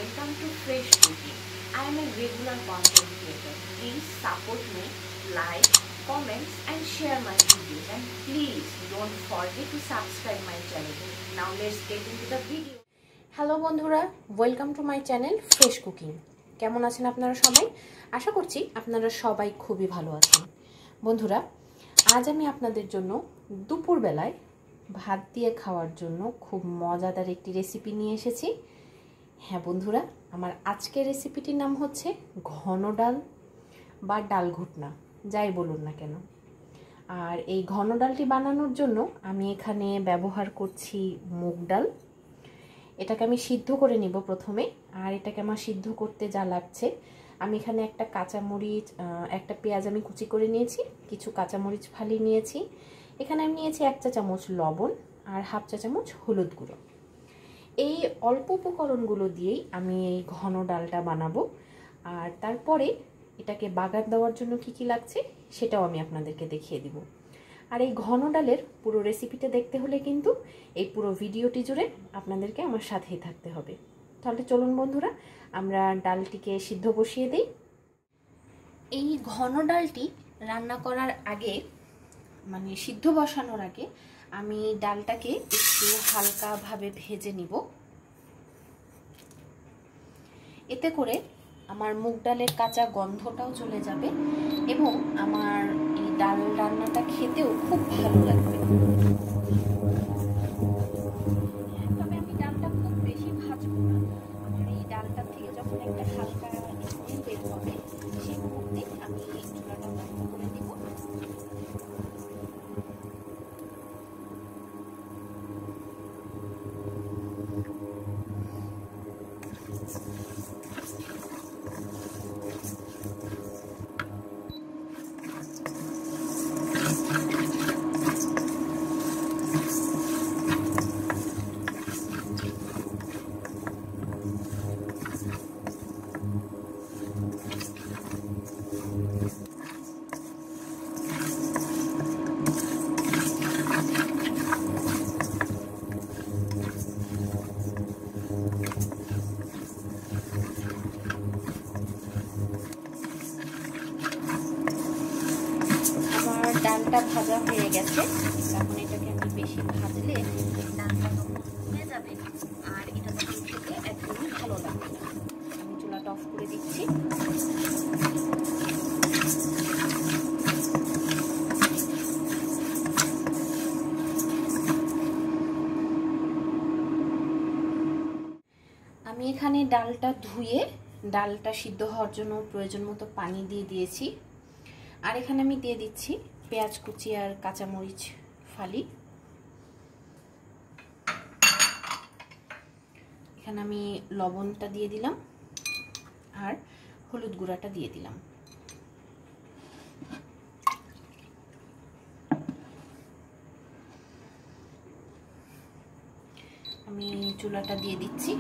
welcome to Fresh Cooking. I am a regular content creator. Please support me, like, comments and share my videos, and please don't forget to subscribe my channel. Now let's get into the video. Hello বন্ধুরা, welcome to my channel fresh cooking. কেমন আছেন আপনারা সবাই? আশা করছি আপনারা সবাই খুবই ভালো আছেন। বন্ধুরা, আজ আমি আপনাদের জন্য দুপুরবেলায় ভাত দিয়ে খাওয়ার জন্য খুব মজাদার একটি রেসিপি নিয়ে এসেছি। হ্যাঁ বন্ধুরা, আমার আজকের রেসিপিটির নাম হচ্ছে ঘন ডাল বা ডাল ঘুটনা, যাই বলুন না কেন। আর এই ঘন ডালটি বানানোর জন্য আমি এখানে ব্যবহার করছি মুগ ডাল। এটাকে আমি সিদ্ধ করে নিব প্রথমে। আর এটাকে আমার সিদ্ধ করতে যা লাগছে, আমি এখানে একটা কাঁচামরিচ, একটা পেঁয়াজ আমি কুচি করে নিয়েছি, কিছু কাঁচামরিচ ফালি নিয়েছি, এখানে আমি নিয়েছি 1 চা চামচ লবণ আর 1/2 চা চামচ হলুদ গুঁড়ো। এই অল্প উপকরণগুলো দিয়েই আমি এই ঘন ডালটা বানাবো। আর তারপরে এটাকে বাগার দেওয়ার জন্য কি কি লাগছে সেটাও আমি আপনাদেরকে দেখিয়ে দিব। আর এই ঘন ডালের পুরো রেসিপিটা দেখতে হলে কিন্তু এই পুরো ভিডিওটি জুড়ে আপনাদেরকে আমার সাথেই থাকতে হবে। তাহলে চলুন বন্ধুরা, আমরা ডালটিকে সিদ্ধ বসিয়ে দিই। এই ঘন ডালটি রান্না করার আগে, মানে সিদ্ধ বসানোর আগে, আমি ডালটাকে একটু হালকাভাবে ভেজে নিব। এতে করে আমার মুগ ডালের কাঁচা গন্ধটাও চলে যাবে এবং আমার এই ডাল রান্নাটা খেতেও খুব ভালো লাগবে। তবে আমি ডালটা খুব বেশি ভাজবো না। আমার এই ডালটা থেকে যখন একটা হালকা স্মেল বের হবে, সেই মুহূর্তে আমি চুলাটা বন্ধ করে দিব। ডালটা ভাজা হয়ে গেছে। এখন এটাকে আমি বেশি ভাজলে ডালটা হয়ে যাবে আর এটা তখন খেতে একদমই ভালো লাগবে না। আমি চুলাটা অফ করে দিচ্ছি। আমি এখানে ডালটা ধুয়ে ডালটা সিদ্ধ হওয়ার জন্য প্রয়োজন মতো পানি দিয়ে দিয়েছি। আর এখানে আমি দিয়ে দিচ্ছি পেঁয়াজ কুচি আর কাঁচামরিচ ফালি। এখানে আমি লবণটা দিয়ে দিলাম আর হলুদ গুঁড়াটা দিয়ে দিলাম। আমি চুলাটা দিয়ে দিচ্ছি।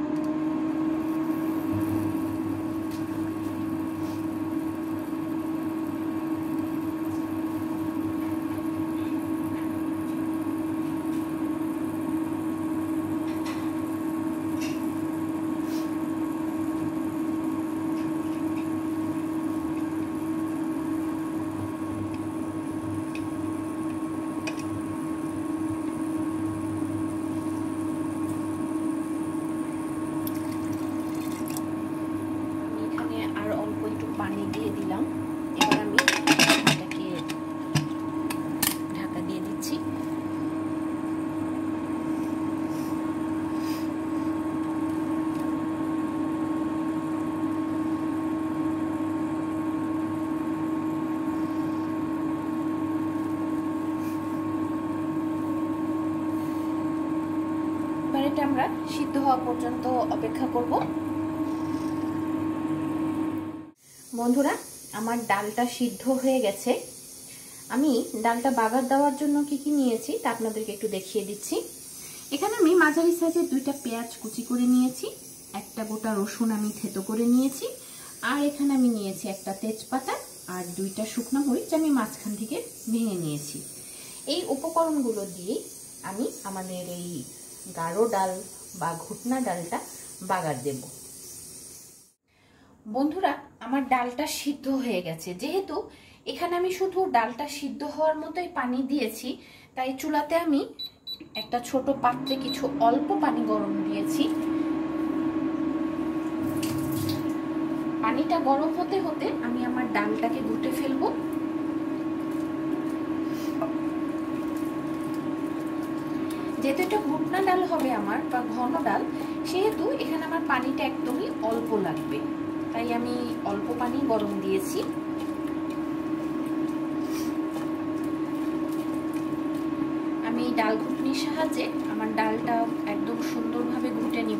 পানি দিয়ে দিলাম। এবার আমি এটাকে ঢাকা দিয়ে দিচ্ছি। এবার এটা আমরা সিদ্ধ হওয়া পর্যন্ত অপেক্ষা করব। বন্ধুরা, আমার ডালটা সিদ্ধ হয়ে গেছে। আমি ডালটা বাগার দেওয়ার জন্য কি কি নিয়েছি তা আপনাদেরকে একটু দেখিয়ে দিচ্ছি। এখানে আমি মাঝারি সাইজের 2টা পেঁয়াজ কুচি করে নিয়েছি, একটা গোটা রসুন আমি থেতো করে নিয়েছি, আর এখানে আমি নিয়েছি একটা তেজপাতা আর 2টা শুকনো মরিচ আমি মাঝখান থেকে ভেঙে নিয়েছি। এই উপকরণগুলো দিয়ে আমি আমাদের এই গাঢ় ডাল বা ঘুটনা ডালটা বাগার দেব। বন্ধুরা, আমার ডালটা সিদ্ধ হয়ে গেছে। যেহেতু এখানে আমি শুধু ডালটা সিদ্ধ হওয়ার মতোই পানি দিয়েছি, তাই চুলাতে আমি একটা ছোট পাত্রে কিছু অল্প পানি গরম দিয়েছি। পানিটা গরম হতে হতে আমি আমার ডালটাকে ঘুটে ফেলবো। যেহেতু এটা ঘুটনা ডাল হবে আমার বা ঘন ডাল, সেহেতু এখানে আমার পানিটা একদমই অল্প লাগবে, তাই আমি অল্প পানি গরম দিয়েছি। আমি ডাল ঘুটনির সাহায্যে আমার ডালটা একদম সুন্দরভাবে ঘুটে নিব।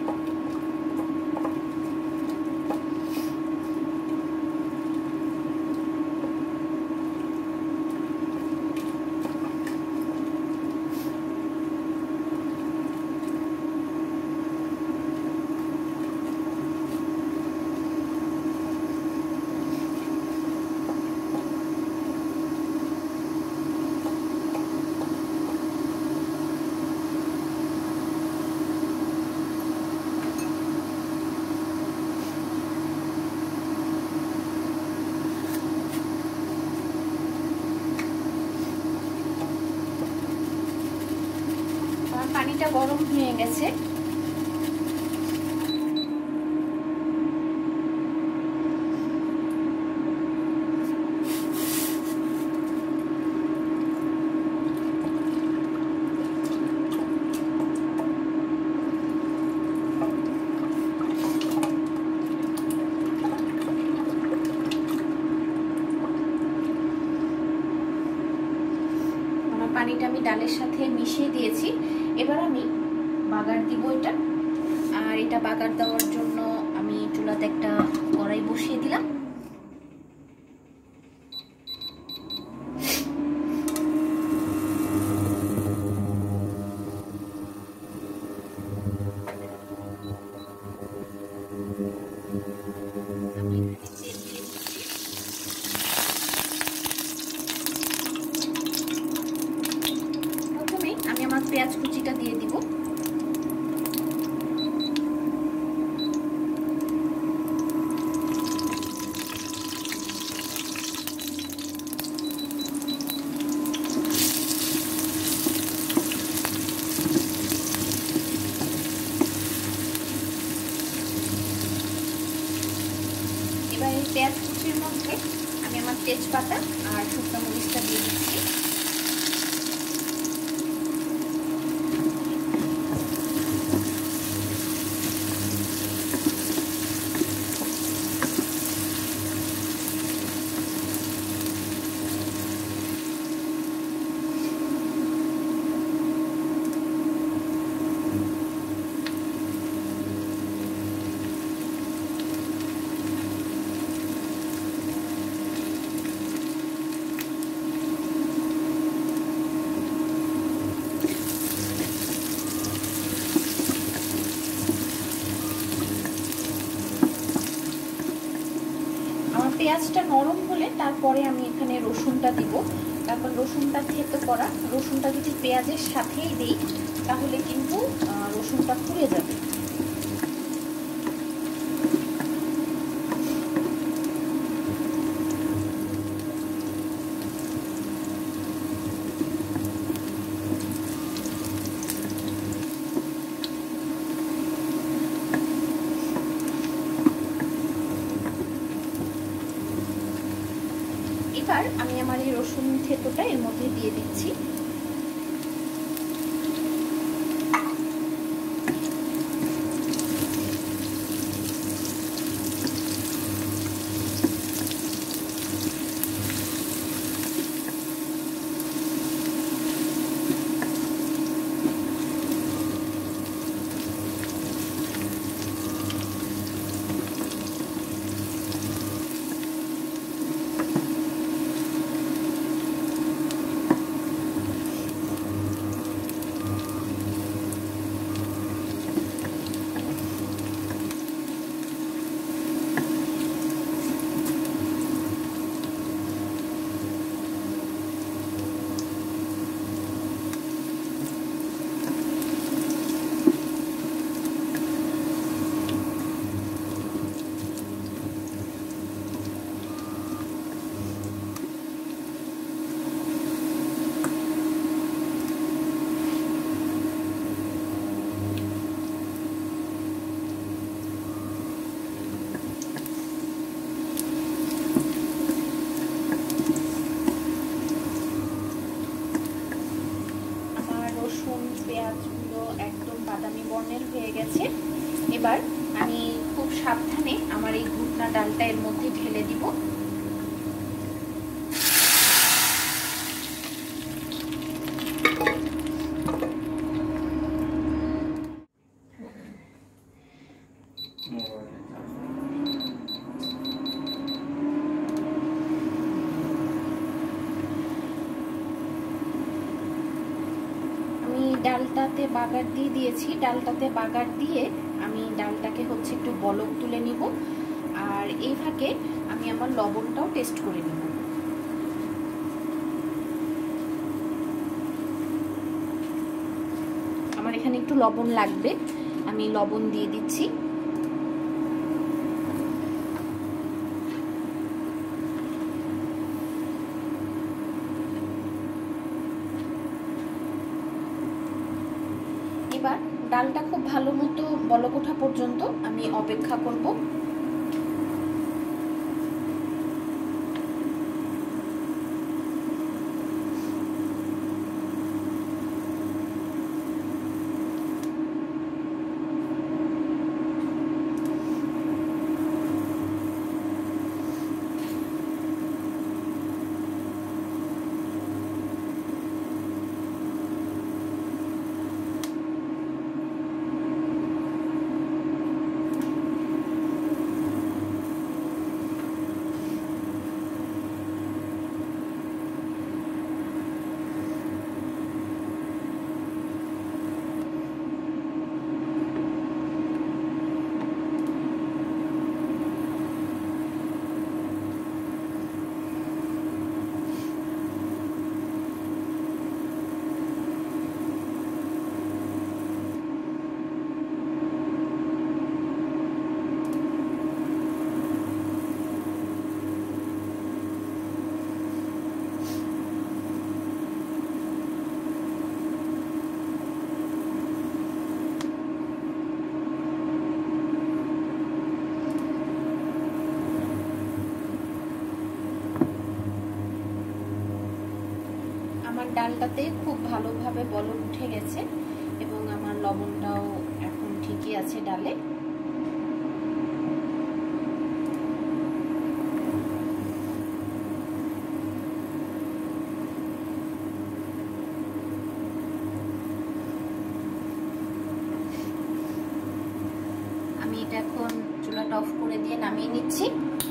পানিটা গরম হয়ে গেছে। পানিটা আমি ডালের সাথে মিশিয়ে দিয়েছি। এবার আমি বাগার দিব এটা। আর এটা বাগার দেওয়ার জন্য আমি চুলাতে একটা কড়াই বসিয়ে দিলাম। আমি আমার পেঁয়াজ কুচিটা দিয়ে দিব। এবার এই পেঁয়াজ কুচির মধ্যে আমি আমার তেজপাতা আর শুকনো মরিচটা দিয়ে দিচ্ছি। পেঁয়াজটা নরম হলে তারপরে আমি এখানে রসুনটা দিব। তারপর রসুনটা থেতো করা, রসুনটা যদি পেঁয়াজের সাথেই দিই তাহলে কিন্তু রসুনটা পুড়ে যাবে। এবার আমি আমার এই রসুন থেতোটা এর মধ্যে দিয়ে দিচ্ছি। ডালটা এর মধ্যে ঢেলে দিব। ডালটাতে বাগার দিয়ে দিয়েছি। ডালটাতে বাগার দিয়ে আমি ডালটাকে হচ্ছে একটু বলক তুলে নিব, আর এই ফাঁকে আমি আমার লবণটাও টেস্ট করে নিব। আমার এখানে একটু লবণ লাগবে, আমি লবণ দিয়ে দিচ্ছি। এবার ডালটা খুব ভালো মতো বলক ওঠা পর্যন্ত আমি অপেক্ষা করব। আমার ডালটাতে খুব ভালোভাবে বলক উঠে গেছে এবং আমার লবণটাও এখন ঠিকই আছে ডালে। আমি এটা এখন চুলাটা অফ করে দিয়ে নামিয়ে নিচ্ছি।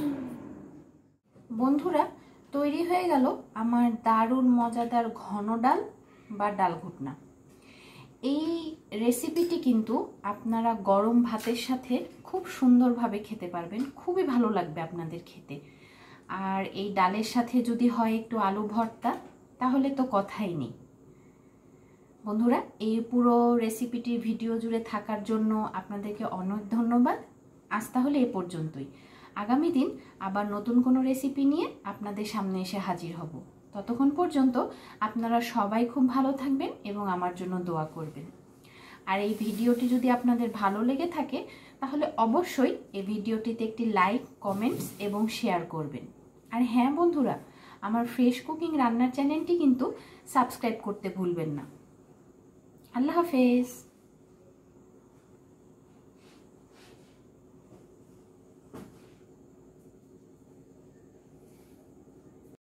বন্ধুরা, তৈরি হয়ে গেল আমার দারুণ মজাদার ঘন ডাল বা ডাল ঘুটনা। এই রেসিপিটি কিন্তু আপনারা গরম ভাতের সাথে খুব সুন্দরভাবে খেতে পারবেন, খুবই ভালো লাগবে আপনাদের খেতে। আর এই ডালের সাথে যদি হয় একটু আলু ভর্তা, তাহলে তো কথাই নেই। বন্ধুরা, এই পুরো রেসিপিটির ভিডিও জুড়ে থাকার জন্য আপনাদেরকে অনেক ধন্যবাদ। আজ তাহলে এ পর্যন্তই। আগামী দিন আবার নতুন কোনো রেসিপি নিয়ে আপনাদের সামনে এসে হাজির হব। ততক্ষণ পর্যন্ত আপনারা সবাই খুব ভালো থাকবেন এবং আমার জন্য দোয়া করবেন। আর এই ভিডিওটি যদি আপনাদের ভালো লেগে থাকে তাহলে অবশ্যই এই ভিডিওটিতে একটি লাইক, কমেন্টস এবং শেয়ার করবেন। আর হ্যাঁ বন্ধুরা, আমার ফ্রেশ কুকিং রান্নার চ্যানেলটি কিন্তু সাবস্ক্রাইব করতে ভুলবেন না। আল্লাহ হাফেজ।